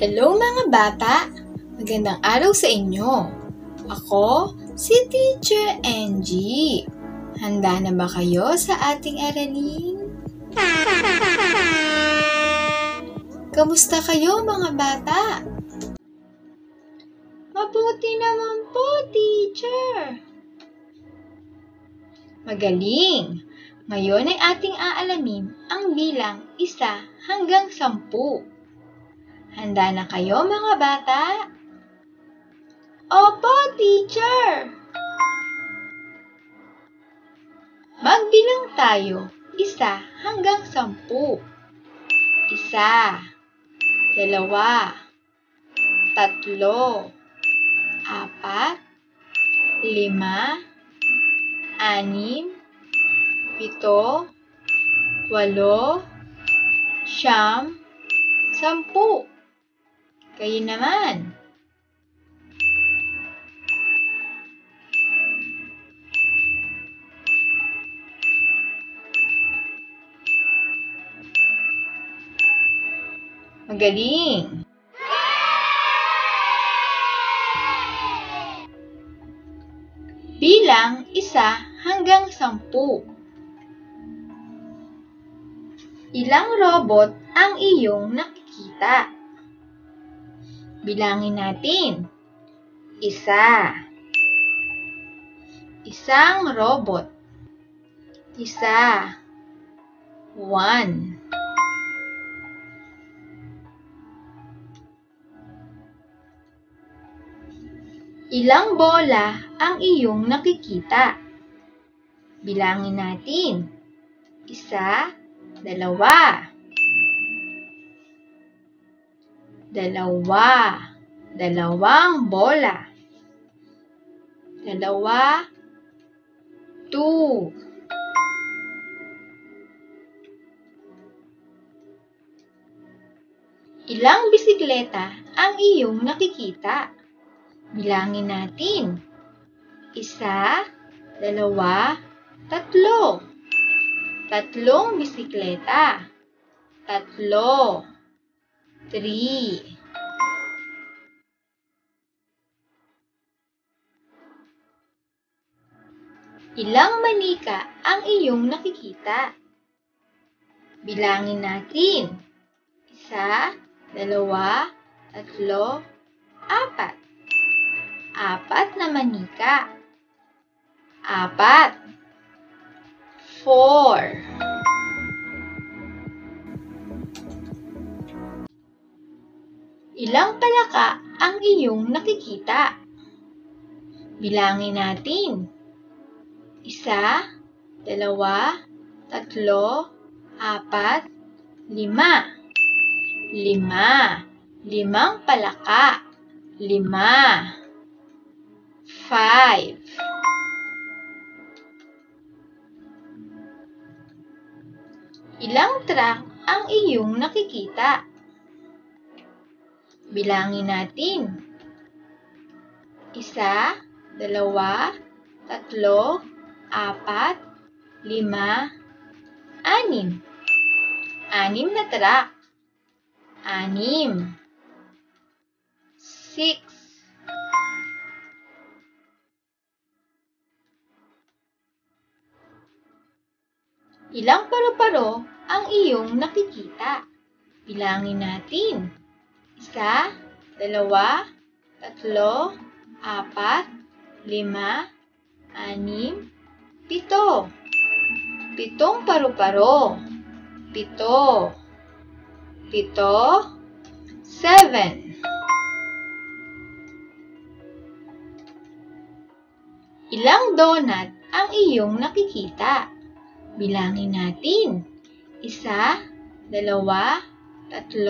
Hello mga bata! Magandang araw sa inyo! Ako, si Teacher Angie. Handa na ba kayo sa ating aralin? Kamusta kayo mga bata? Mabuti naman po, Teacher! Magaling! Ngayon ay ating aalamin ang bilang 1 hanggang 10. Handa na kayo mga bata? Opo, Teacher! Magbilang tayo 1 hanggang 10. 1, 2, 3, 4, 5, 6, 7, 8, 9, 10. Kayo naman. Magaling! Bilang 1 hanggang 10. Ilang robot ang iyong nakikita? Bilangin natin. 1. Isang robot. 1. 1. Ilang bola ang iyong nakikita? Bilangin natin. 1, 2. 2. 2 bola. 2. 2. Ilang bisikleta ang iyong nakikita? Bilangin natin. 1, 2, 3. 3 bisikleta. 3. 3. Ilang manika ang iyong nakikita? Bilangin natin. 1, 2, 3, 4. 4 na manika. 4. 4. Ilang palaka ang iyong nakikita? Bilangin natin. 1, 2, 3, 4, 5. 5 palaka. 5. 5. Ilang truck ang iyong nakikita? Bilangin natin. 1, 2, 3, 4, 5, 6. 6 na truck. 6. 6. Ilang paru-paro ang iyong nakikita? Bilangin natin. 1, 2, 3, 4, 5, 6, 7, 7 paru-paro. 7. 7. Ilang donut ang iyong nakikita? Bilangin natin. 1, 2, 3, 4, 5, 6, 7,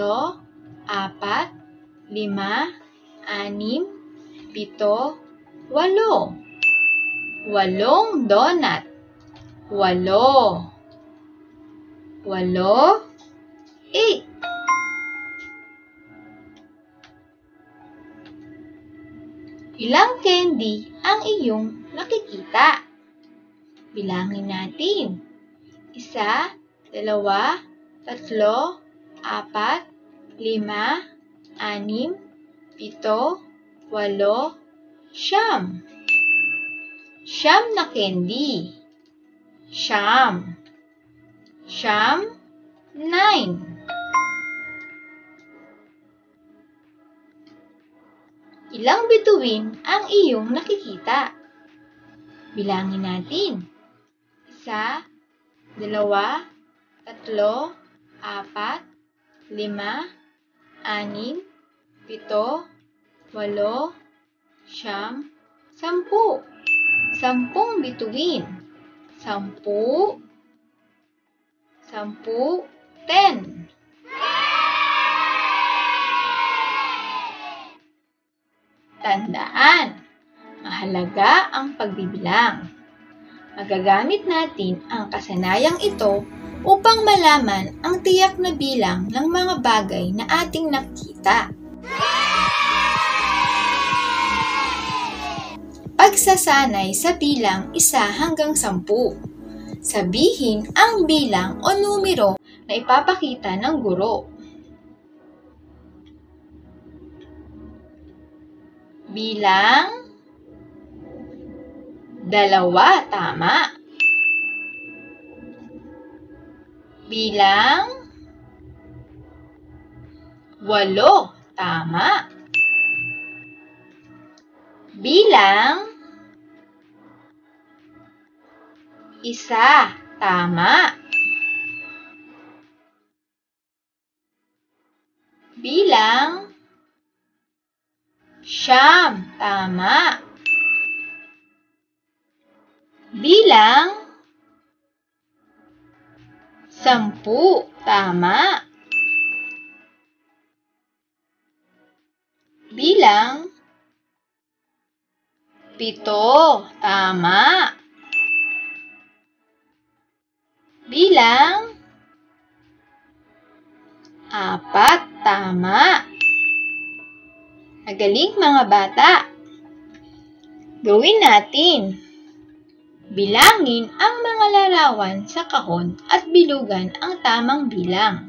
8. 8 donut. 8. 8. 8. Ilang candy ang iyong nakikita? Bilangin natin. 1, 2, 3, 4, 5, 6, 7, 8. 6, 7, 8, 9. 9 na candy. 9. 9. Ilang bituin ang iyong nakikita? Bilangin natin. 1, 2, 3, 4, 5, 6, 7, 8, 9, 10. 10 bituin. 10. 10. Tandaan, mahalaga ang pagbibilang. Magagamit natin ang kasanayang ito upang malaman ang tiyak na bilang ng mga bagay na ating nakita. Pagsasanay sa bilang 1 hanggang 10. Sabihin ang bilang o numero na ipapakita ng guro. Bilang 2, tama. Bilang 8, tama. Bilang 1, tama. Bilang 9, tama. Bilang 10, tama. Bilang 7, tama. Bilang 4, tama. Magaling mga bata. Gawin natin. Bilangin ang mga larawan sa kahon at bilugan ang tamang bilang.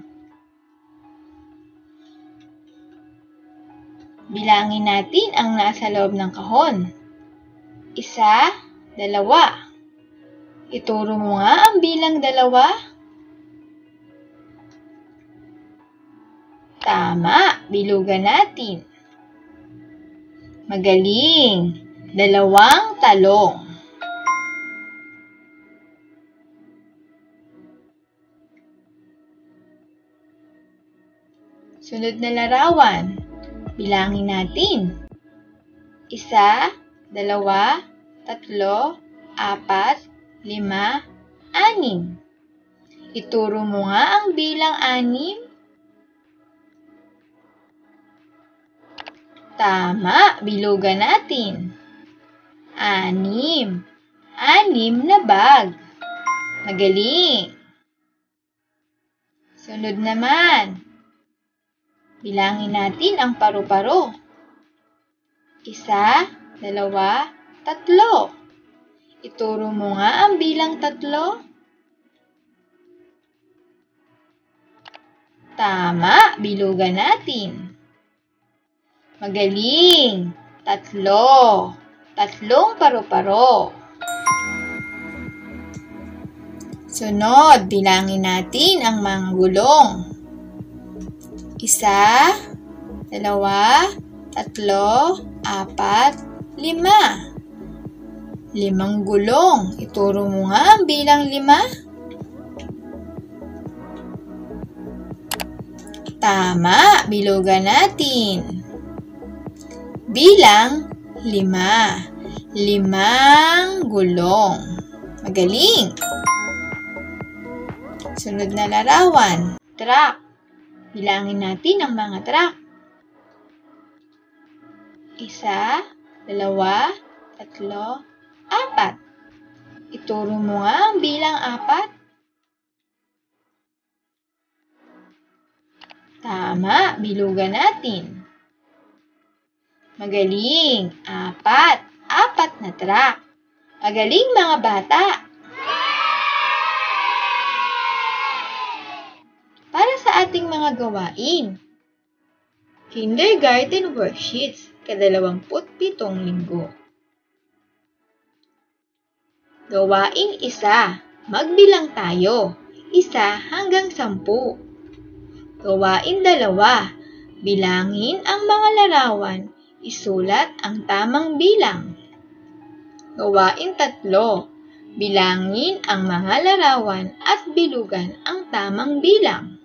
Bilangin natin ang nasa loob ng kahon. 1, 2. Ituro mo nga ang bilang 2. Tama, bilugan natin. Magaling. 2 talong. Sunod na larawan. Bilangin natin. 1, 2, 3, 4, 5, 6. Ituro mo nga ang bilang 6. Tama, bilugan natin. 6. 6 na bag. Magaling. Sunod naman. Bilangin natin ang paru-paro. 1, 2, 3. Ituro mo nga ang bilang 3. Tama, bilugan natin. Magaling. 3. 3 paru-paro. Sunod, bilangin natin ang mga gulong. 1, 2, 3, 4, 5, 5 gulong. Ituro mo nga ang bilang 5. Tama, bilugan natin. Bilang 5. 5 gulong. Magaling. Sunod na larawan. Truck. Bilangin natin ang mga truck. 1, 2, 3, 4. Ituro mo nga ang bilang 4. Tama, bilugan natin. Magaling. 4. 4 na truck. Magaling mga bata. Para sa ating mga gawain, Kindergarten Worksheets, ika-27 linggo. Gawain 1. Magbilang tayo, 1 hanggang 10. Gawain 2. Bilangin ang mga larawan, isulat ang tamang bilang. Gawain 3. Bilangin ang mga larawan at bilugan ang tamang bilang.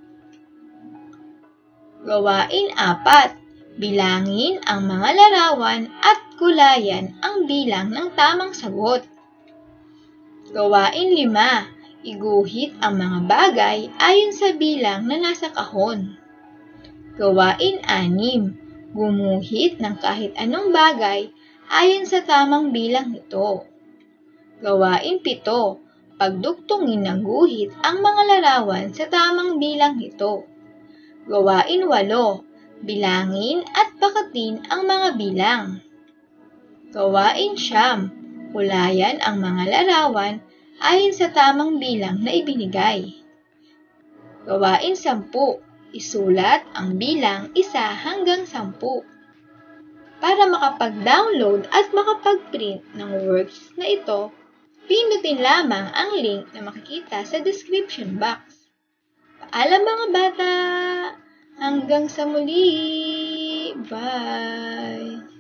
Gawain 4. Bilangin ang mga larawan at gulayan ang bilang ng tamang sagot. Gawain 5. Iguhit ang mga bagay ayon sa bilang na nasa kahon. Gawain 6. Gumuhit ng kahit anong bagay ayon sa tamang bilang nito. Gawain 7. Pagduktungin ng guhit ang mga larawan sa tamang bilang nito. Gawain 8. Bilangin at bakatin ang mga bilang. Gawain 9. Hulayan ang mga larawan ayon sa tamang bilang na ibinigay. Gawain 10. Isulat ang bilang 1 hanggang 10. Para makapag-download at makapag-print ng worksheets na ito, pindutin lamang ang link na makikita sa description box. Paalam mga bata! Hanggang sa muli! Bye!